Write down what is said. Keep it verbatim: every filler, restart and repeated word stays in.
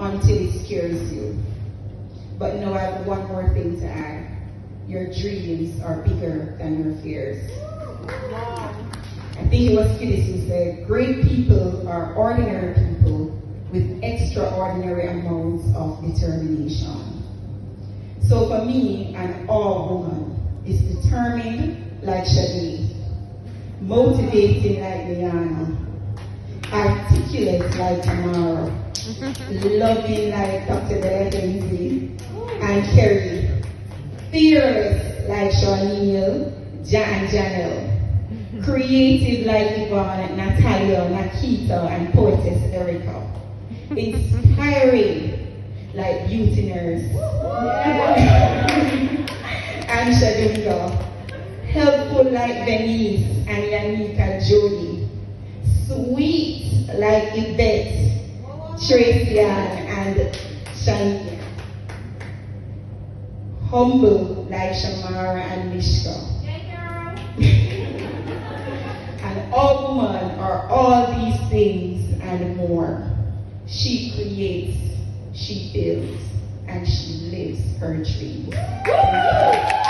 until it scares you. But now I have one more thing to add. Your dreams are bigger than your fears. I think it was Phyllis who said, great people are ordinary people with extraordinary amounts of determination. So for me, an all woman is determined like Shadi, motivating like Liana, articulate like Tamara, loving like Doctor Benzi and Kerry, fearless like Shawneel, Jan and Janelle, creative like Yvonne, Natalia, Nakita, and poetess Erica, inspiring like beauty nurse and Shadunga, helpful like Venice and Yanika Jody, sweet like Yvette, Tracy Ann, and Shania, humble like Shamara and Mishka. And all women are all these things and more. She creates, she builds, and she lives her dreams.